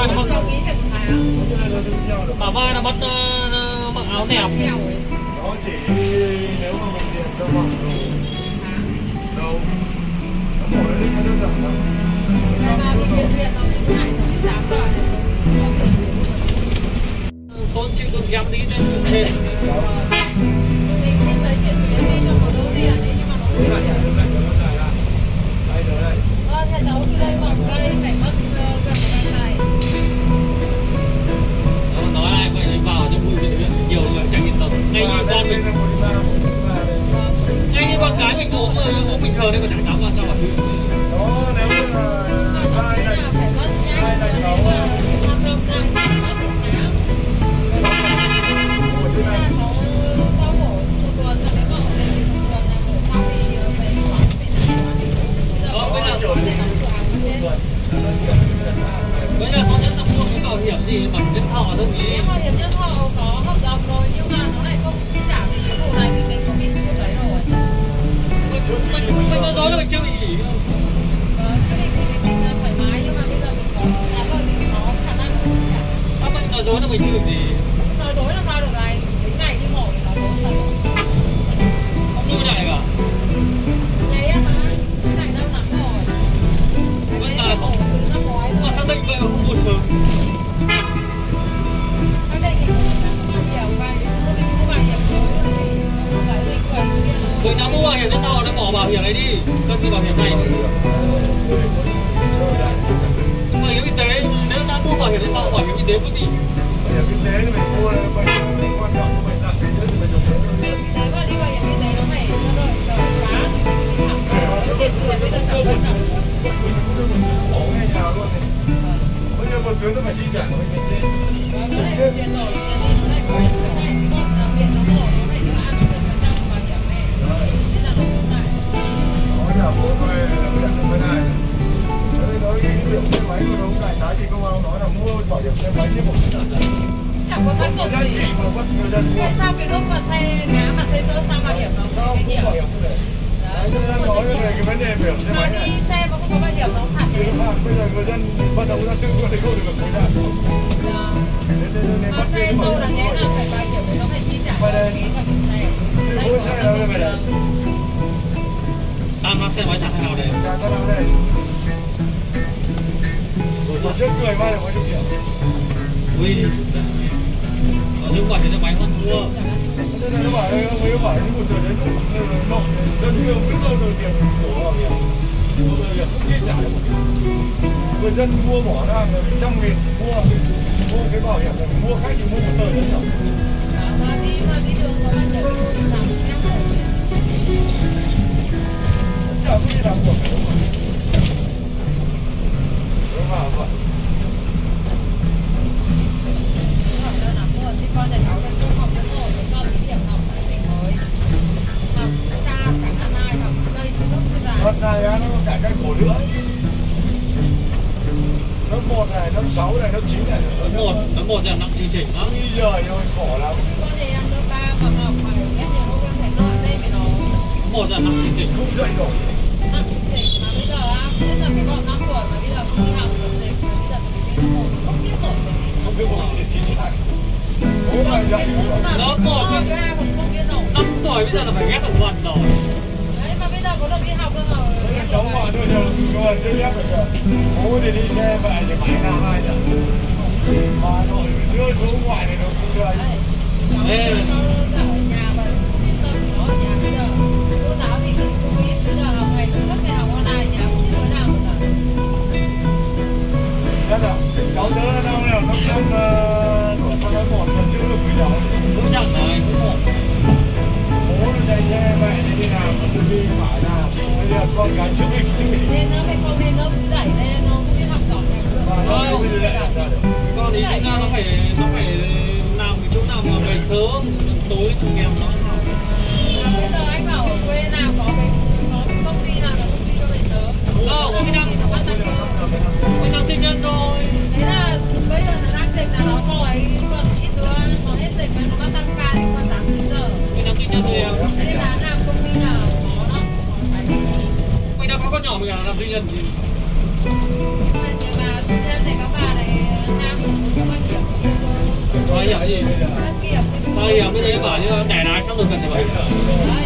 vai nó bả vai nó bắt mặc áo nẹp. Nó chỉ nếu mà mình điện cho mặc đâu nó mổ lên nó đơn giản lắm. Con chịu con kém tí nên cũng trên. Mình xin tới chuyện gì đi cho một đôi tiền đấy nhưng mà nó không được. Đây. Thế đấu thì đây vòng đây phải mất gần ngày này. Nói ai quay vào trong bụi viện nhiều người chẳng yên tâm. Ngay như con mình, ngay như con gái mình ốm bình thường đấy mà chẳng dám vào trong bảo hiểm. Đó nếu như là hai này cháu bây giờ con sẽ mua cái bảo hiểm gì bảo hiểm nhân thọ thôi nhỉ? Cái bảo hiểm nhân thọ có hợp đồng rồi nhưng mà nó lại không trả vì cái vụ này vì mình có bị thuốc đấy rồi. Mình nói dối là mình chưa bị nghỉ đâu. Cái định mình thoải mái nhưng mà bây giờ mình có giá rồi thì nó khả năng không trả. Sao mình nói dối là mình chưa bị gì? Nói dối là sao được này? Đến ngày đi mổ thì nói dối thật. Không nuôi lại cả. Ngày em mà, cái này lâu lắm rồi. Vẫn là không. Mà xác định vậy mà không mua sớm. Xác định thì không hiểu và mua bảo hiểm rồi thì phải dịch vậy kia thôi. Mình đã mua bảo hiểm nhân thọ đã bỏ bảo hiểm này đi. Cần gì bảo hiểm này nữa. Bảo hiểm y tế, nếu đã mua bảo hiểm nhân thọ, bảo hiểm y tế có gì? bảo hiểm y tế thì mình mua mình quan trọng mình đặt cái nhất thì mình dùng thế. Đấy mà đi bảo hiểm y tế nó phải đợi giá tiền tuyển bây giờ chẳng cân nào. Bỏ ngay nhà luôn này. Bây giờ một tuyến nó phải chi trả của mình trên. Nó lại tiền rồi, tiền đi nó lại có cái này thì còn viện nó mở nó phải đưa ăn 10% bảo hiểm này. Thế là nó cũng lại. Nó nhà bố tôi nhận được cái này. Thế nói cái điểm xe máy của nó cũng đại khái thì công an nói là mua bảo hiểm xe máy như một cái sản phẩm. Chẳng có tác dụng gì. Chỉ mà bắt người dân mua. Tại sao cái lúc mà xe ngã mà xe sỡ sang bảo hiểm nó không cái bảo hiểm này. Đấy, tôi đang nói về cái vấn đề bảo hiểm xe máy này. Mà đi xe mà không có bảo hiểm nó phạt thế. Bây giờ người dân vận động ra tự có thể không được người ta. Mà xe sâu là thế nào phải bảo hiểm nó phải chi trả cho cái bảo hiểm này. Đây có xe đâu đây này. Tam xe máy chẳng nào đây. Chả có nào đây. Rồi trước cười mai là bao nhiêu triệu? Ui, nhưng quả thì xe máy không mua. Thế này nó bảo mấy bảo những một giờ đến lúc nộp dân nhiều biết đâu được tiền của bảo hiểm. Bảo hiểm không chi trả được. Người dân mua bỏ ra 100.000 mua cái bảo hiểm này mua khác thì mua một tờ rất nhỏ. Mà đi đường có bao giờ đi làm em Chả có gì làm buộc đâu mà. Đúng vào vậy. Con nhà cháu đang học đến rồi, con thí điểm học ở tỉnh mới. Học ca cảnh ăn ai học đây xin lúc xin là. Lớp này nó cả cái khổ nữa. Lớp 1 này, lớp 6 này, lớp 9 này. Lớp 1 là nặng chương trình lắm. Bây giờ rồi khổ lắm. Con thì em lớp 3 mà học phải ép nhiều lúc em phải lo đây phải nó. Lớp 1 là nặng chương trình. Không dậy nổi. Nặng chương trình mà bây giờ á, bây giờ cái bọn 5 tuổi mà bây giờ không đi học được dịch mà bây giờ tụi mình đi lớp 1 không biết một cái gì. Không biết một gì thì sai. Bố mày dạy Lớp 1 cái A còn không biết nổi. 5 tuổi bây giờ là phải ghép được phần rồi. Đấy mà bây giờ có được đi học đâu rồi. cháu gọi tôi giờ tôi ghép được rồi. Bố thì đi xe về thì mãi nào hai nhỉ. Bà nội đưa số ngoại này nó cũng đưa anh. Ê. Ở nhà mà yên tâm nó ở nhà bây giờ. Cô giáo thì Covid bây giờ học ngày suốt ngày học online nhà cũng như thế nào một lần. Chắc là cháu nhớ là đâu nào nó không con nói một là chưa được bây giờ. Cũng chẳng nói cũng một. Bố nó chạy xe mẹ thì đi làm mà tôi đi phải là bây giờ con cái trước đi. Nên nó phải không nên nó cứ đẩy lên nó cũng biết học giỏi ngày xưa. Nó bây giờ lại làm sao được. Con ý chúng ta nó phải làm cái chỗ nào mà về sớm tối tụi em nó học. Bây giờ anh bảo ở quê nào có cái công ty nào là công ty cho về sớm. Mình đang tư nhân thôi. Thế là bây giờ nó đang dịch là nó có ấy còn ít đứa nó hết dịch mà nó bắt tăng ca thì còn 8-9 giờ. Mình đang tư nhân thôi em. Thế là làm công ty nào có nó Mình đang có con nhỏ mình là làm tư nhân gì. mà Nên để các bà này nam cũng có nhiều Bảo hiểm cái gì? đăng kiểm Bảo hiểm cái đấy bảo như đẻ lái xong rồi cần phải bảo hiểm. đấy.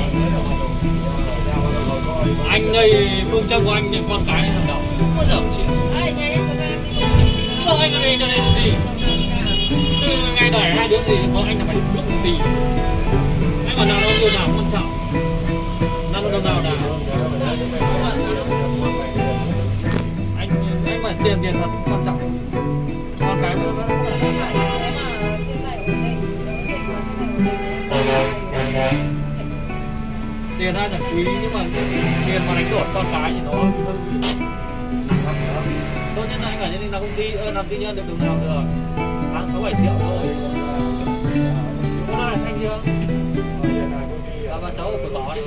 Anh đây phương châm của anh thì con cái thằng đầu không bao giờ chịu. Đấy, nhà em có cho em đi cùng gì đâu. Không, anh ở đây cho nên là gì? Từ ngày đẻ hai đứa gì có anh là phải bước một tí. Anh còn nào nó nhiều nào quan trọng. Nào nó đâu nào nào. Anh phải tiền thật quan trọng. Con cái nó tiền ra chẳng quý nhưng mà tiền mà đánh đổi con cái thì nó hơi quý. Tốt nhất là anh ở trên làm công ty làm tư nhân được đồng nào được tháng 6-7 triệu thôi. Hôm nay thanh chưa? Dạ và cháu ở cửa có đi.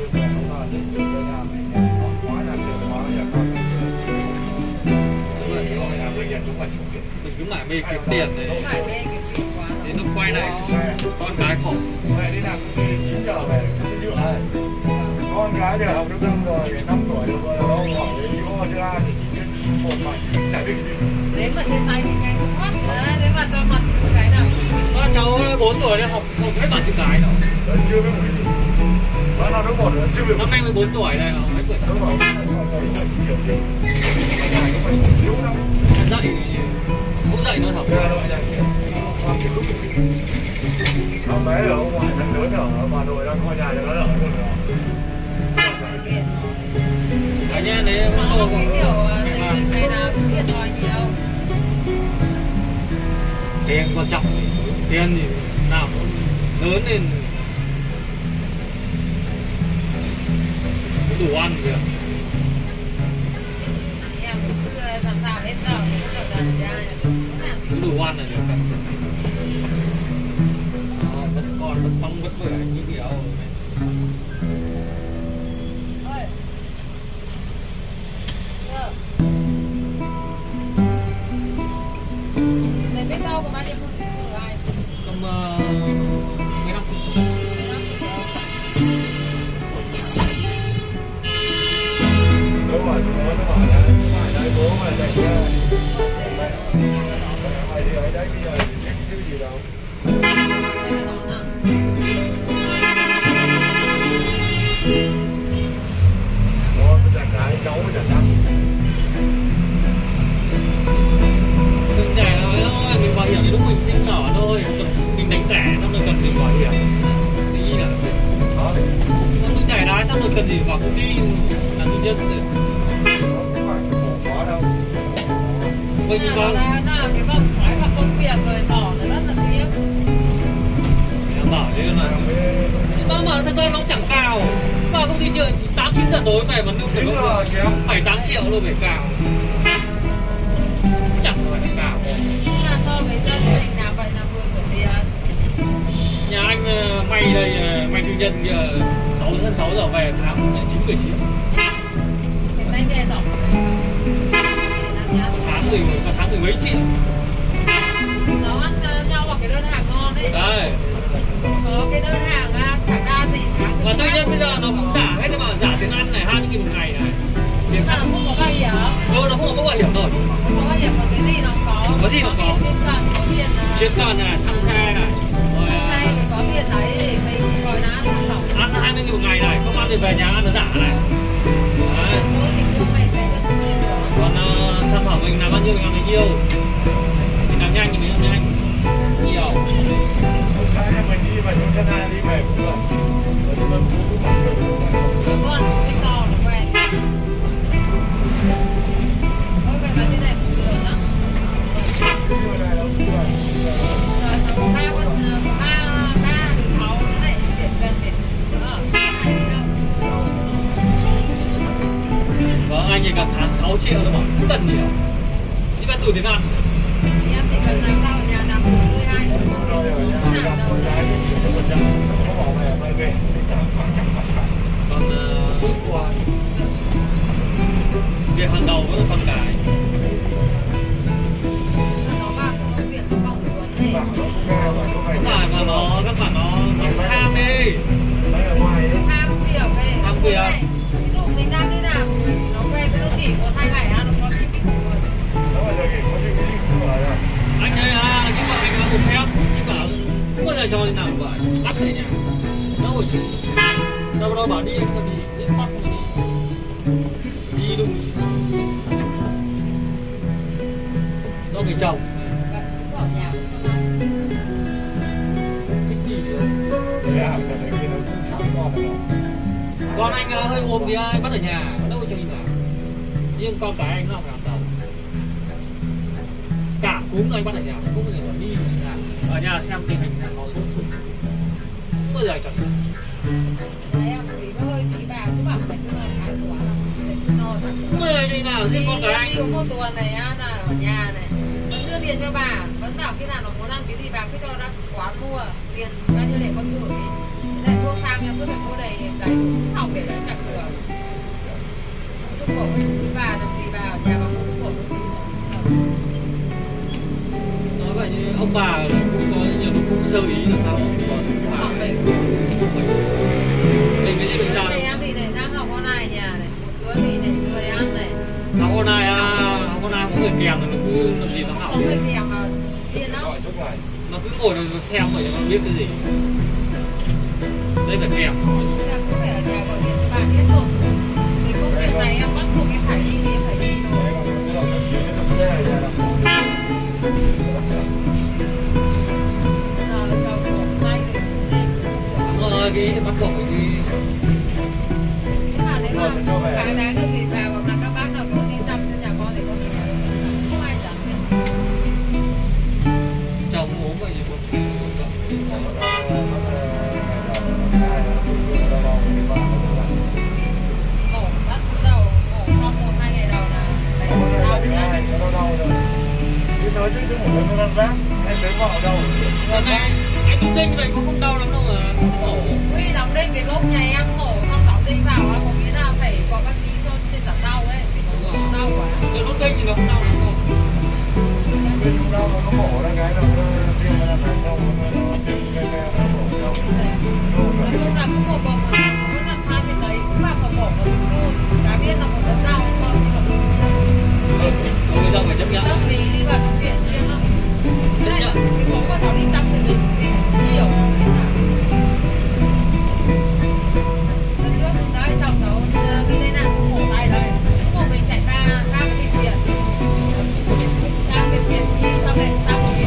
Mình cứ mải mê kiếm tiền đấy. Đến lúc quay lại con cái khổ. Mẹ đi làm 9 giờ về con gái thì học được 5 rồi, 5 tuổi được rồi, nó hỏi chú chưa ra thì chỉ biết một mặt chả biết gì. Nếu mà trên tay thì ngay không thoát đấy, nếu mà cho mặt chữ cái nào. Cháu 4 tuổi đấy học hết bản chữ cái đâu. Đấy, chưa biết một cái gì. Sao nào nó một nữa, chưa biết. Năm nay 14 tuổi đây học mấy tuổi. Nó bảo hiểu hiểu. Thiếu lắm. Dạy cũng dạy nó học. Con bé ở ngoài thằng lớn ở Hà Nội đang coi nhà cho nó ở luôn rồi. Anh nhá, đấy Nó không cái kiểu ngày nào cũng điện thoại nhiều. tiền quan trọng, tiền thì nào cũng lớn lên cũng đủ ăn kìa. Em cũng cứ làm sao hết giờ thì cũng được dần ra là cũng làm. Cũng đủ ăn là được cả. Vẫn còn vẫn bóng vẫn bưởi như kiểu Ơi. Để biết đâu có bao nhiêu phút của ai. tầm 15 phút. Đúng rồi, nó bảo là phải đấy bố mà chạy xe. Mày đi ở đấy bây giờ cái gì đâu. Đó, chặt cái cháu chặt đắt. Đừng trẻ rồi thôi, mình bảo hiểm thì lúc mình sinh nở thôi, mình đánh trẻ xong rồi cần mình bảo hiểm. Tí là Đó. xong mình nhảy đá xong rồi cần gì vào công ty làm tư nhân rồi. Không phải khổ quá đâu. Mình có Là cái vòng xoáy vào công việc rồi bỏ nó rất là tiếc. bảo thế là nhưng mà thật ra nó chẳng cao. Vào công ty nhựa thì 8-9 giờ tối về mà lương phải Chính là kém. 7-8 triệu luôn phải cao. Chẳng phải cao. Nhưng mà so với dân mình làm vậy là vừa của tiền. Nhà anh may đây, may tư nhân kia hơn 6 giờ về tháng 9-10 triệu. Cái tay nghề giỏi rồi. Để làm nhá. Tháng mười mấy triệu. Nó ăn nhau vào cái đơn hàng ngon đấy. Đấy. Có cái đơn hàng thẳng đa gì tháng. Và tư nhân bây giờ nó cũng giả hết mà giả tiền ăn này 20.000 một ngày này. Tiền Sao nó xăng. không có bảo hiểm? Nó không có bảo hiểm rồi. Không có bảo hiểm còn cái gì nó có. Có gì nó có. Tiền chuyên cần, có tiền Chuyên cần này, xăng xe này. Rồi hay thì có tiền đấy để mình gọi là ăn không. ăn 20.000 một ngày này, không ăn thì về nhà ăn nó giả này. Đấy. Thôi thì cương mày sẽ được tiền đó. Còn sản phẩm mình làm bao nhiêu mình làm bấy nhiêu. Mình làm nhanh thì mình làm nhanh. Nhiều. Sáng nhà mình đi mà chúng sân hai đi về cũng được. Ở trung tâm cũng mặc được. Đúng luôn, cái to nó quen. Ôi vậy mà thế này cũng được lắm. Rồi thằng ba con có ba thì 6 này chuyển gần về nữa. Này thì đâu. Vâng, anh chỉ cần tháng 6 triệu thôi mà, không cần nhiều. Nhưng mà đủ tiền ăn. Thì em chỉ cần làm sao ở nhà làm 12 giờ một Rồi ở nhà đi làm con gái thì chuyển được 100. Nó bỏ về bay về thì tao khoảng trăm mặt sẵn. Còn việc hàng đầu vẫn là con cái. nó vào công việc nó mong muốn này. Bảo nó cũng nghe mà nó Không phải mà nó tham đi. Đây là ngoài ấy. Tham kiểu cái Tham kiểu. ví dụ mình đang đi làm nó quen với nó nghỉ có 2 ngày nó có 9 ngày rồi. Nó mà giờ nghỉ thế nào vậy bắt về nhà đâu rồi đâu đâu bảo đi anh đi bắt đi đúng đâu người chồng con anh hơi ốm thì anh bắt ở nhà đâu có cho đi nào nhưng con cái anh nó không làm đâu cả cúm anh bắt ở nhà cũng có thể đi ở nhà xem tình hình là nó sốt sụt không bao giờ chọn không bao giờ đi nào riêng con cái anh đi một tuần này là ở nhà này vẫn đưa tiền cho bà vẫn bảo khi nào nó muốn ăn cái gì bà cứ cho ra quán mua tiền bao nhiêu để con gửi lại mua sang nha cứ phải mua đầy cái hỏng để lại chặt lửa thuốc bổ các thứ bà làm gì bà ở nhà bà mua thuốc bổ nói vậy như ông bà cũng có nhiều lúc cũng sơ ý là sao còn mình cái gì được sao em thì này đang học online nhà này một đứa thì này người ăn này học online có người kèm rồi nó cứ làm gì nó học có người kèm mà điên lắm nó cứ ngồi nó xem vậy nó biết cái gì đây là kèm là cứ phải ở nhà gọi điện cho bạn biết rồi thì công việc này em bắt buộc em phải đi thì em phải đi thôi cái bắt buộc phải đi cái nào nếu mà cái đáng được thì vào hoặc là các bác nào muốn đi chăm cho nhà con thì có thể không ai dám được chồng ốm vậy thì một mổ bắt đầu mổ xong 1-2 ngày đầu là đau nhá chứ nói chứ một lần nó rác em thấy vào đâu anh cũng đinh vậy cũng không đau lắm đâu mà mổ Huy đóng đinh cái gốc nhà em mổ xong đóng đinh vào có nghĩa là phải có bác sĩ cho trên giảm đau đấy vì nó đau quá cái gốc đinh thì nó không đau lắm đâu bên không đau nó mổ ra cái đâu nó tiêm ra phải xong nó tiêm cái mổ đâu nói chung là cứ một bầu một năm hai cái đấy cũng là một mổ một luôn đã biết là còn đớn đau hay không nhưng mà người ta phải chấp nhận tâm lý đi vào bệnh viện riêng lắm cái này cái số mà cháu đi chăm người mình nhiều lần trước đấy chồng cháu bị tai nạn cổ tay đây một mình chạy ba cái bệnh viện ra bệnh viện đi xong lại sang bệnh viện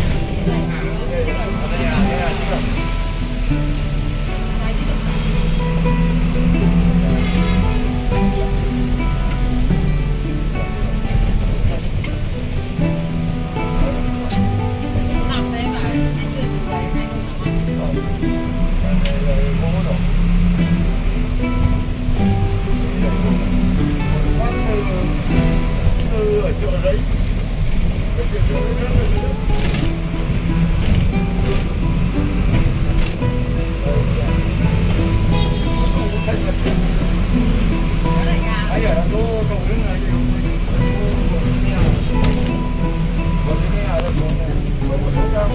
ở chỗ đấy anh ở đâu cầu đứng này có cái nhà là xuống này có một số cao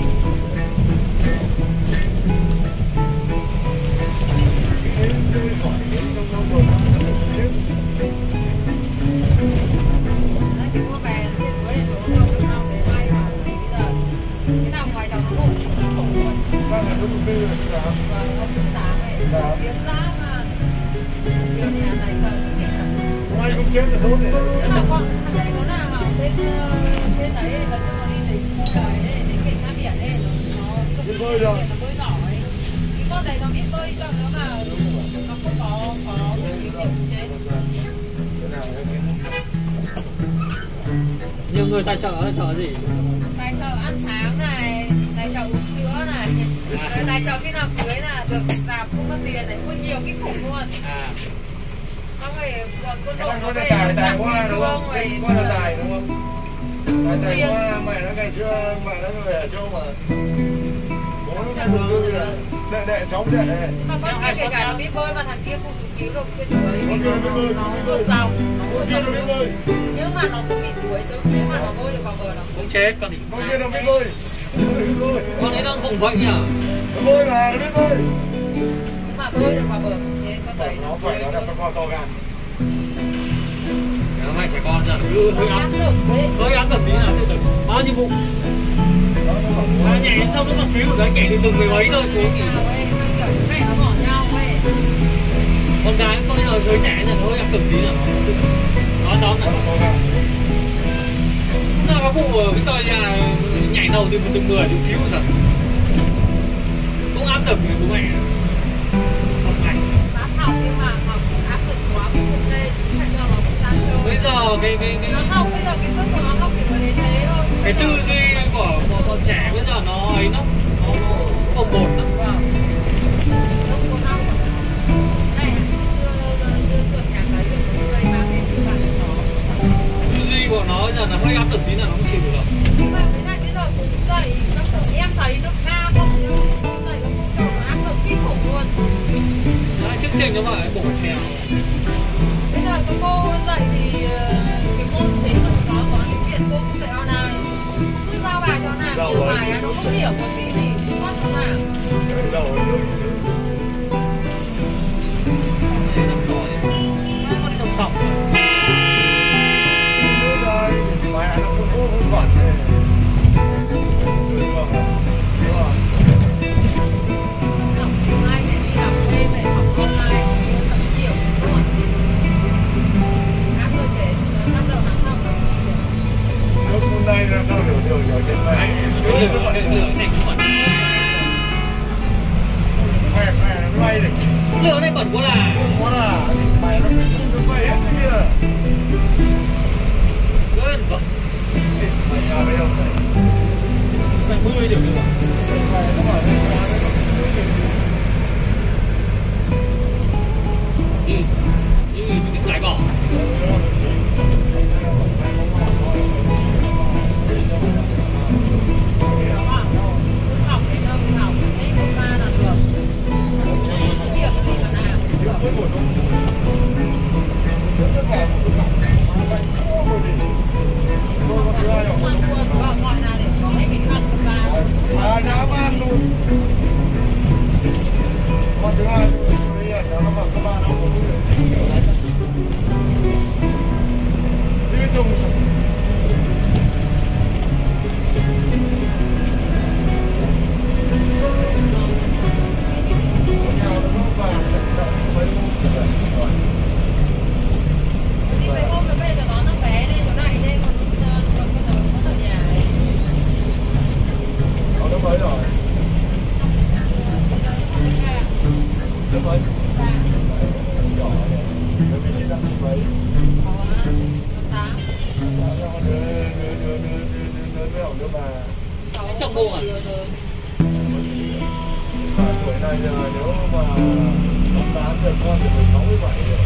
ai cũng chết là tốt đấy. Nhưng mà con thằng đấy nó là vào bên đấy gần như nó đi tỉnh trời ấy, đến cảnh sát biển ấy nó bơi rồi. Nó bơi giỏi. Cái con này nó biết bơi cho nó mà nó không có cái kiểu chết. nhiều người tài trợ gì Tài trợ ăn sáng này, tài trợ uống sữa này, tài trợ khi nào cưới là được rạp không mất tiền này, mua nhiều cái khủng luôn. Xong rồi quân đội nó về tặng huy chương rồi con là tài đúng không? Tài qua mẹ nó ngày xưa mẹ nó về ở châu mà bố nó đang hướng đệ cháu đệ này. Mà con cái kể cả nó biết bơi mà thằng kia không xuống cứu được trên chuối vì nó vượt dòng, nó vượt dòng nước. Nhưng mà nó cũng bị đuối sớm thế mà nó bơi được vào bờ nó cũng chết con con kia nó biết bơi. Con ấy đang vùng vẫy nhỉ? Nó bơi mà nó biết bơi. Nhưng mà bơi được vào bờ chết con đấy nó phải nó là con to gan. Mày trẻ con giờ cứ hơi ăn được tí là từ từ bao nhiêu vụ nó nhảy xong nó còn cứu được cái nhảy từ từng mười mấy thôi xuống thì mẹ nó bỏ nhau ấy. con gái tôi giờ giới trẻ rồi nó em cực tí là nó tóm nó có vụ ở Victoria nhảy đầu từ từng người thì cứu rồi cũng áp lực với bố mẹ học hành Bác học nhưng mà học áp lực quá cũng không lên phải cho nó cũng sang chơi. bây giờ cái nó không, bây giờ cái sức của nó học thì nó đến thế thôi. cái tư duy của bọn trẻ bây giờ nó ấy nó bồng bột lắm. Vâng. Lúc cô học này chưa chuột nhà cái được người mang đến từ bạn nó. Tư duy của nó giờ là hơi áp lực tí là nó không chịu được. Nhưng mà thế này bây giờ cũng dậy nó em thấy nó A không nhưng dậy các cô trò nó áp lực kinh khủng luôn. Đấy, chương trình nó bảo là bổ trèo. Bây giờ các cô dạy thì cái môn chính của nó có tiếng Việt cô không dạy online. Cứ giao bài cho nào nhiều bài nó không hiểu một tí gì phát cho nào. Nó đi sòng sòng. Mẹ nó không vặt này. Học tiếng Anh để đi học thêm phải học online nhưng thật nhiều luôn. Áp lực để bắt đầu tháng sau nó đi được. Lúc hôm nay là sao được trên mẹ. Lửa này cũng bẩn. Mẹ nó bay được. Lửa này bẩn quá là. Quá là mẹ nó bay hết cái kia. Rất bẩn. Mày nhà bây giờ này. Phải 10 điểm được. Mày nó bảo Như cái lái bỏ. Học thì đâu học thấy cô ba là được. Việc gì mà làm được. Gọi là để có cái ăn của ba. Dám ăn luôn. Con thứ hai bây giờ nó bảo các bạn không có đi chung Đi về hôm rồi bây giờ đón nó bé đi chỗ này đây còn bây giờ vẫn ở nhà ấy. nó mới rồi. Nó mới. Nhỏ này. Nó bị chết năm mấy. Đứa bà. Trong bộ à? Tuổi này giờ nếu mà bán được con thì 16, 17 rồi.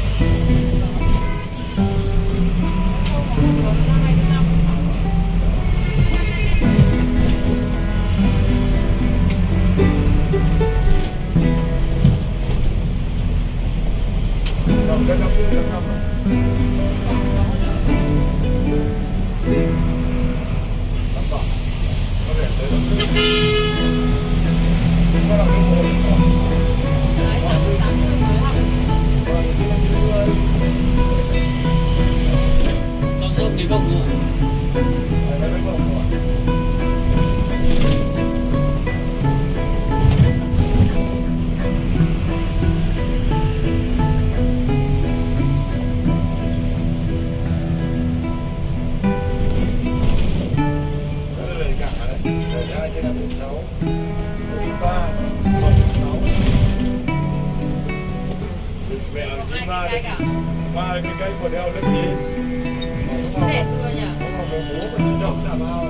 Còn cái năm kia là năm rồi. Năm bảo. Có vẻ tới năm kia. Có là cái mùa. Còn rộng thì không nữa. Ba cái cây của đeo lớp 9. Đẹp vừa nhỉ? Nó mà bố mà chỉ đọc là bao.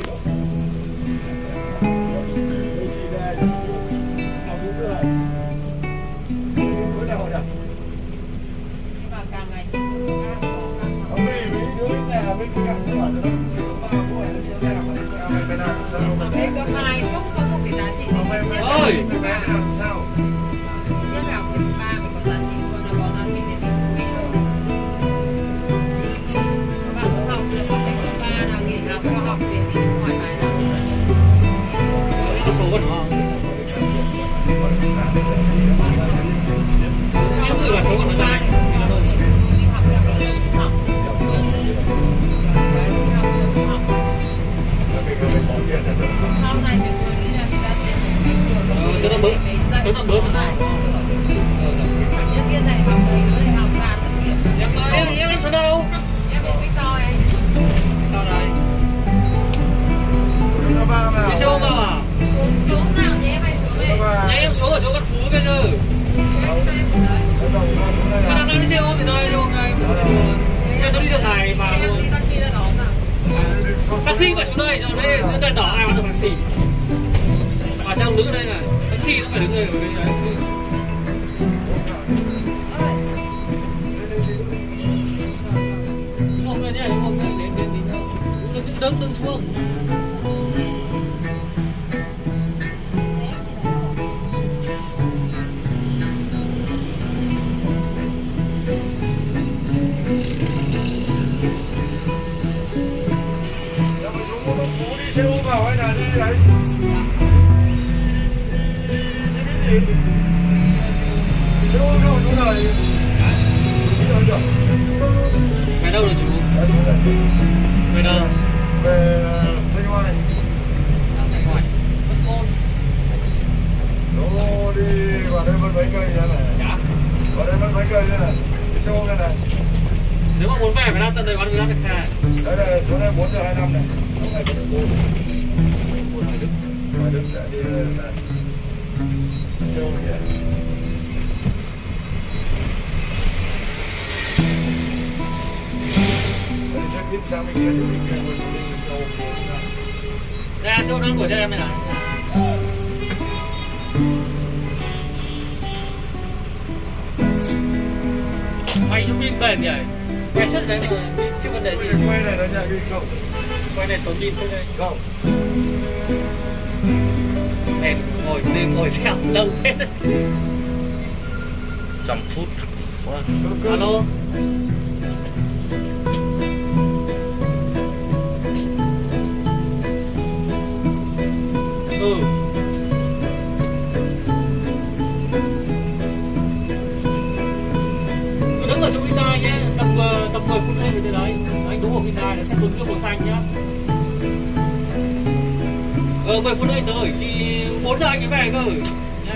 Đây chỉ đây. Học những cái này. Bữa nào đặt. Và càng ngày Ông đi với đứa nhà bên cạnh nó bảo nó chỉ có 3 buổi là như thế nào mà đi bên nào thì sao? bên cấp 2 không có một cái giá trị. Ơi! Bên nào thì sao? Nhất là cấp 3 mới có giá trị luôn, nó có giá trị để mình quý rồi. Các bạn cũng học được một cái cấp 3 là nghỉ học cho học để đi nước ngoài vài năm. Có số của nó không? Em gửi vào số của nó ra này. Đi học theo cái lớp học. Đấy, đi học theo lớp học. Là cái người bỏ tiền là được. ở chỗ Văn Phú bây giờ. Mà đang đi xe ôm thì đây, xe ôm này. Tôi đi đường này mà luôn. Taxi phải xuống đây, cho đây đèn đỏ ai bắt được taxi. Mà trong đứng ở đây này, taxi nó phải đứng đây ở đây đấy. Không lên nhá, không lên đến đứng xuống. Xe ôm vào hay là đi đấy? Xe ôm đâu chỗ này? Đi đâu chưa? Về đâu rồi chú? Về đâu? Về Thanh Oai. Thanh Oai. Vẫn Côn. Nó đi vào đây mất mấy cây ra này. Dạ. Vào đây mất mấy cây ra này. Xe ôm đây này. Nếu mà muốn về phải ra tận đây bán được khai. Đây là số này 4:25 này. Hôm nay có được 4. Hoài Đức. Hoài Đức đã đi này. Xe ôm kìa. Đây xe buýt sang bên kia thì mình kia mình đi xe ôm. Đây là xe ôm đang của cho em này này. Mày giúp pin bền nhỉ? Cái suất đấy mà chứ vấn đề gì? Quay này nó nhạy pin không? Quay này tốn pin thế đây. Không. Em ngồi xem lâu hết. 100 phút. Alo. Ừ. Cứ đứng ở chỗ Hyundai nhé, tầm 10 phút nữa về đấy. Anh đúng ở Hyundai là sẽ tuần dương màu xanh nhá. 10 phút nữa anh tới, chỉ 4 giờ anh mới về cơ nhá.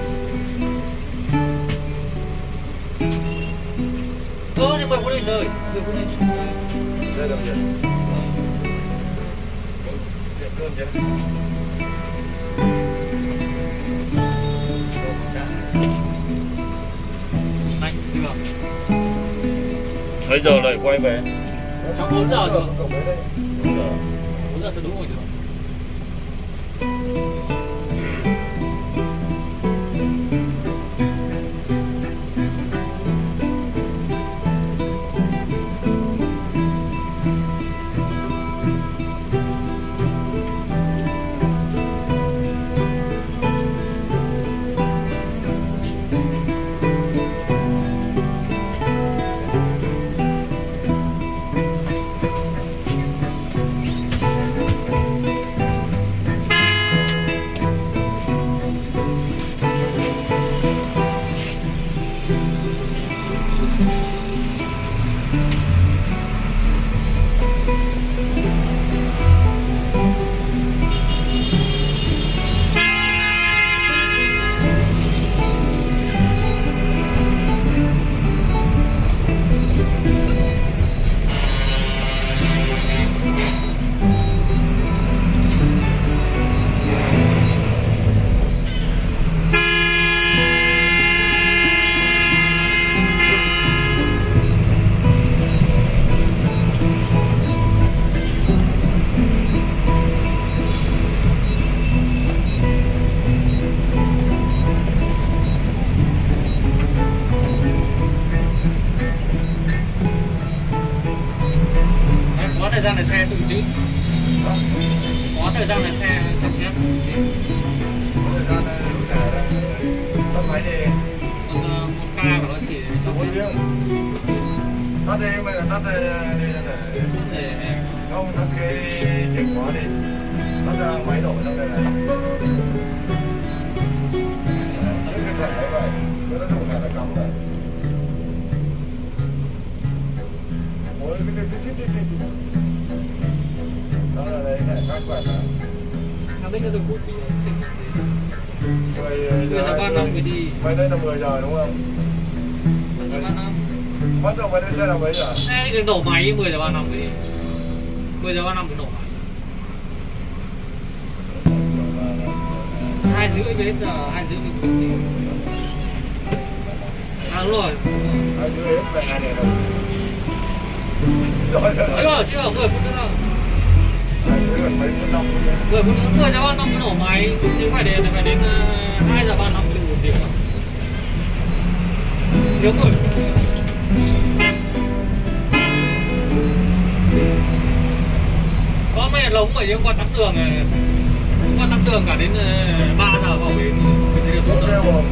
Nhưng 10 phút anh tới, 10 phút anh tới. Đây là gì? Điện cơm chứ. Anh chưa? Mấy giờ lại quay về? Trong 4 giờ rồi. 4 giờ. 4 giờ thì đúng rồi chứ. Thời gian này xe tự đi. Có thời gian này xe cho phép. Có thời gian này lúc xả đây tắt máy đi. Còn 1 ca của nó chỉ cho phép. Tắt đi, bây giờ tắt đi để không tắt cái chìa khóa đi. Tắt ra máy đổ trong đây này. Trước cái thẻ như vậy, nó không phải là cắm này. Ôi cái đó là đấy này các bạn ạ. Thằng đấy là được cút đi. 10 giờ 3 năm mới đi. Mày đây là 10 giờ đúng không? 10 giờ 3 năm. Bắt đầu mày lên xe là mấy giờ? Xe thì nổ máy 10 giờ 3 năm mới đi. 10 giờ 3 năm mới nổ máy. 2,5 về hết giờ 2,5 thì đúng rồi. 2,5 hết về này rồi. Chưa 10 phút nữa đâu. 2,5 mấy phút 5 phút nữa. 10 phút nữa 10 giờ 35 nổ máy chứ phải đến 2 giờ 35 thì đủ tiếng. Thiếu 10. Con mày lống bởi vì hôm qua tắt đường này. Hôm qua tắt đường cả đến 3 giờ vào bến thì được tốt đâu.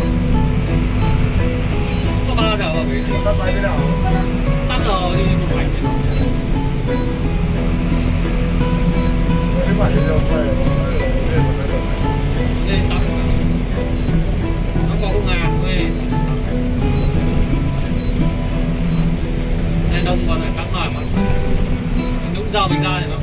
Có 3 giờ vào bến. Tắt máy thế nào? Tắt giờ thì một mảnh thế nào. Thế phải đi đâu về. Đây tắt. Nó có công ngàn thôi. Đây đông còn phải tắt lại mà. Lúc giờ mình ra thì nó